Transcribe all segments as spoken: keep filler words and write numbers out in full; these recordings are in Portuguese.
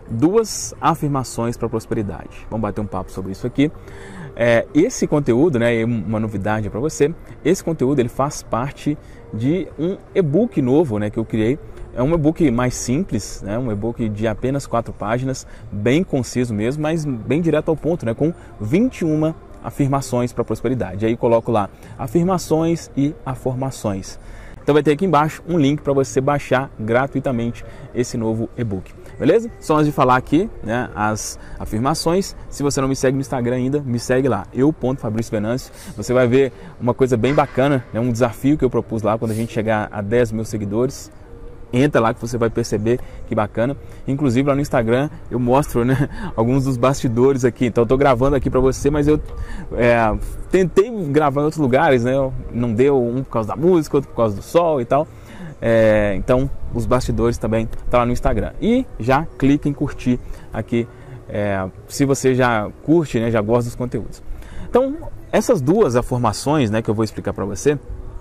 duas afirmações para a prosperidade. Vamos bater um papo sobre isso aqui. É, esse conteúdo, né, uma novidade para você, esse conteúdo ele faz parte de um e-book novo, né, que eu criei. É um e-book mais simples, né, um e-book de apenas quatro páginas, bem conciso mesmo, mas bem direto ao ponto, né, com vinte e uma afirmações para a prosperidade. Aí eu coloco lá afirmações e afirmações. Então vai ter aqui embaixo um link para você baixar gratuitamente esse novo e-book. Beleza? Só antes de falar aqui, né, as afirmações, se você não me segue no Instagram ainda, me segue lá, eu ponto Fabrício Venâncio. Você vai ver uma coisa bem bacana, né, um desafio que eu propus lá quando a gente chegar a dez mil seguidores. Entra lá que você vai perceber que bacana. Inclusive lá no Instagram eu mostro, né, alguns dos bastidores aqui. Então eu estou gravando aqui para você, mas eu é, tentei gravar em outros lugares, né? Não deu, um por causa da música, outro por causa do sol e tal. É, então os bastidores também tá lá no Instagram. E já clica em curtir aqui, é, se você já curte, né, já gosta dos conteúdos. Então essas duas afirmações, né, que eu vou explicar para você.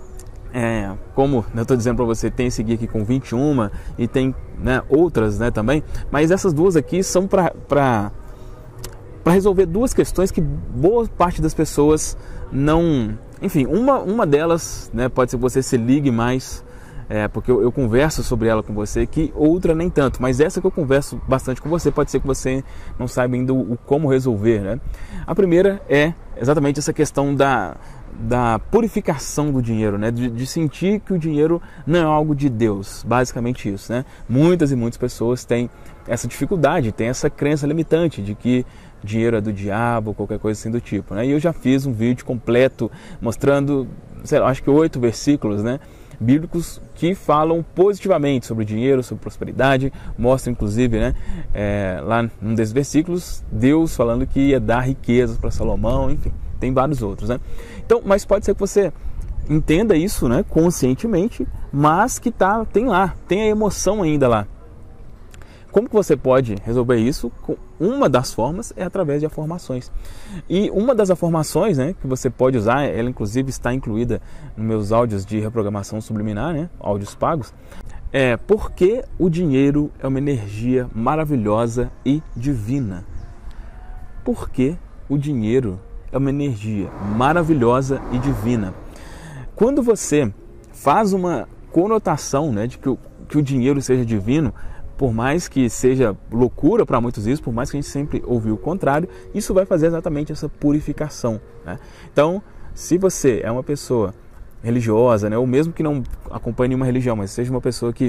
É, como eu estou dizendo para você, tem esse guia aqui com vinte e uma e tem, né, outras, né, também, mas essas duas aqui são para para resolver duas questões que boa parte das pessoas não... Enfim, uma, uma delas, né, pode ser que você se ligue mais, é, porque eu, eu converso sobre ela com você, que outra nem tanto, mas essa que eu converso bastante com você, pode ser que você não saiba ainda o, o como resolver, né? A primeira é exatamente essa questão da... da purificação do dinheiro, né? De, de sentir que o dinheiro não é algo de Deus, basicamente isso, né? Muitas e muitas pessoas têm essa dificuldade, têm essa crença limitante de que dinheiro é do diabo, qualquer coisa assim do tipo, né? E eu já fiz um vídeo completo mostrando, sei lá, acho que oito versículos, né, bíblicos que falam positivamente sobre dinheiro, sobre prosperidade. Mostra inclusive, né, é, lá num desses versículos, Deus falando que ia dar riquezas para Salomão, enfim. Tem vários outros, né? Então, mas pode ser que você entenda isso, né, conscientemente, mas que tá, tem lá, tem a emoção ainda lá. Como que você pode resolver isso? Uma das formas é através de afirmações. E uma das afirmações, né, que você pode usar, ela inclusive está incluída nos meus áudios de reprogramação subliminar, né, áudios pagos, é porque o dinheiro é uma energia maravilhosa e divina. Porque o dinheiro é uma energia maravilhosa e divina. Quando você faz uma conotação, né, de que o, que o dinheiro seja divino, por mais que seja loucura para muitos isso, por mais que a gente sempre ouviu o contrário, isso vai fazer exatamente essa purificação, né? Então, se você é uma pessoa religiosa, né, ou mesmo que não acompanhe nenhuma religião, mas seja uma pessoa que,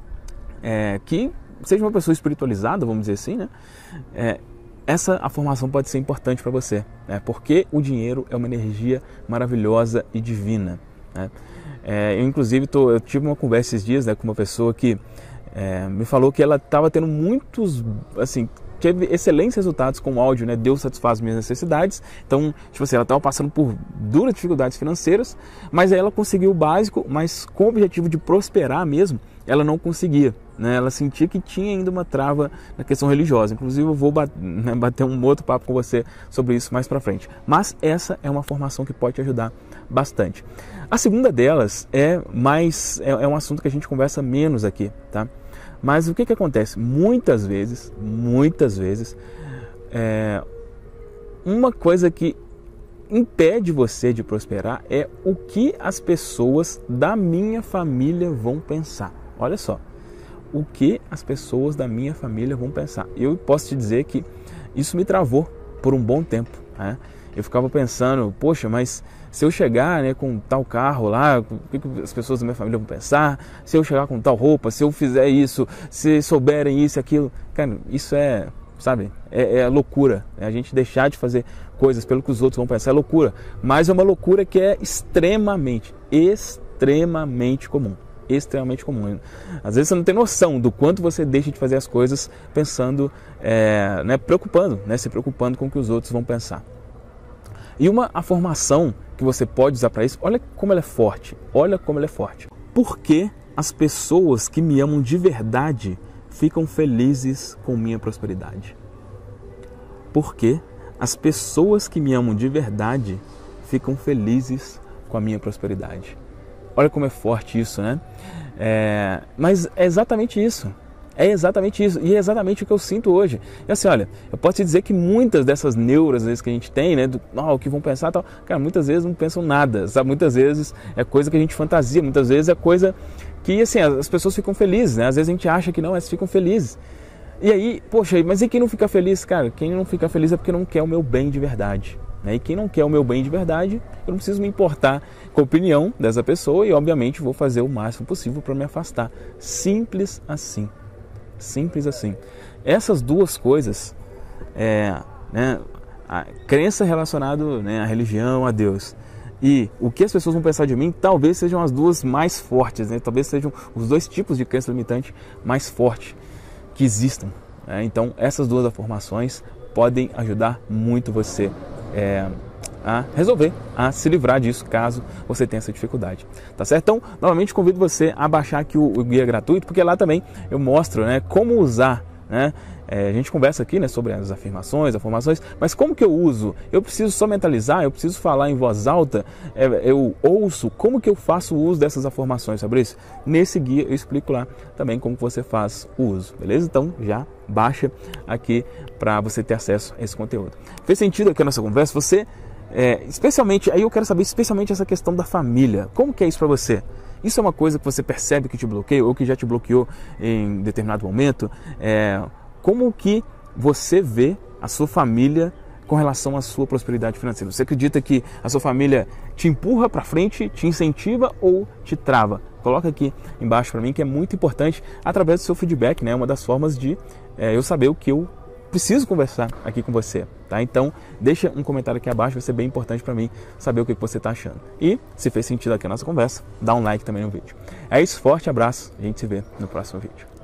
é, que seja uma pessoa espiritualizada, vamos dizer assim, né, é, essa afirmação pode ser importante para você, né? Porque o dinheiro é uma energia maravilhosa e divina, né? É, eu inclusive tô, eu tive uma conversa esses dias, né, com uma pessoa que é, me falou que ela estava tendo muitos, assim, teve excelentes resultados com o áudio, né? Deus satisfaz minhas necessidades. Então, tipo assim, ela estava passando por duras dificuldades financeiras, mas aí ela conseguiu o básico, mas com o objetivo de prosperar mesmo, ela não conseguia, né? Ela sentia que tinha ainda uma trava na questão religiosa. Inclusive eu vou bater, né, bater um outro papo com você sobre isso mais pra frente. Mas essa é uma formação que pode te ajudar bastante. A segunda delas é mais é, é um assunto que a gente conversa menos aqui, tá? Mas o que que acontece? Muitas vezes, muitas vezes, é, uma coisa que impede você de prosperar é o que as pessoas da minha família vão pensar. Olha só, o que as pessoas da minha família vão pensar. Eu posso te dizer que isso me travou por um bom tempo, né? Eu ficava pensando, poxa, mas se eu chegar, né, com tal carro lá, o que as pessoas da minha família vão pensar? Se eu chegar com tal roupa, se eu fizer isso, se souberem isso e aquilo, cara, isso é, sabe, é, é loucura. É a gente deixar de fazer coisas pelo que os outros vão pensar, é loucura. Mas é uma loucura que é extremamente, extremamente comum. Extremamente comum. Às vezes você não tem noção do quanto você deixa de fazer as coisas pensando, é, né, preocupando, né, se preocupando com o que os outros vão pensar. E uma afirmação que você pode usar para isso, olha como ela é forte, olha como ela é forte. Por que as pessoas que me amam de verdade ficam felizes com minha prosperidade? Por que as pessoas que me amam de verdade ficam felizes com a minha prosperidade? Olha como é forte isso, né? É, mas é exatamente isso. É exatamente isso, e é exatamente o que eu sinto hoje. E assim, olha, eu posso te dizer que muitas dessas neuras às vezes, que a gente tem, né, do oh, o que vão pensar e tal, cara, muitas vezes não pensam nada, sabe? Muitas vezes é coisa que a gente fantasia, muitas vezes é coisa que, assim, as pessoas ficam felizes, né? Às vezes a gente acha que não, mas ficam felizes. E aí, poxa, mas e quem não fica feliz? Cara, quem não fica feliz é porque não quer o meu bem de verdade. Né? E quem não quer o meu bem de verdade, eu não preciso me importar com a opinião dessa pessoa e, obviamente, vou fazer o máximo possível para me afastar. Simples assim. Simples assim. Essas duas coisas, é, né, a crença relacionada, né, à religião, a Deus, e o que as pessoas vão pensar de mim, talvez sejam as duas mais fortes, né? Talvez sejam os dois tipos de crença limitante mais fortes que existam. Né? Então, essas duas afirmações podem ajudar muito você é, a resolver, a se livrar disso, caso você tenha essa dificuldade, tá certo? Então, novamente convido você a baixar aqui o, o guia gratuito, porque lá também eu mostro, né, como usar, né? É, a gente conversa aqui, né, sobre as afirmações, afirmações, mas como que eu uso? Eu preciso só mentalizar, eu preciso falar em voz alta, é, eu ouço, como que eu faço o uso dessas afirmações, sobre isso? Nesse guia eu explico lá também como você faz o uso, beleza? Então já baixa aqui para você ter acesso a esse conteúdo. Fez sentido aqui a nossa conversa? Você, é, especialmente, aí eu quero saber especialmente essa questão da família, como que é isso para você? Isso é uma coisa que você percebe que te bloqueia ou que já te bloqueou em determinado momento? É, como que você vê a sua família com relação à sua prosperidade financeira? Você acredita que a sua família te empurra para frente, te incentiva ou te trava? Coloca aqui embaixo para mim, que é muito importante, através do seu feedback, né? Uma das formas de é, eu saber o que eu preciso conversar aqui com você, tá? Então, deixa um comentário aqui abaixo, vai ser bem importante para mim saber o que você está achando. E, se fez sentido aqui a nossa conversa, dá um like também no vídeo. É isso, forte abraço, a gente se vê no próximo vídeo.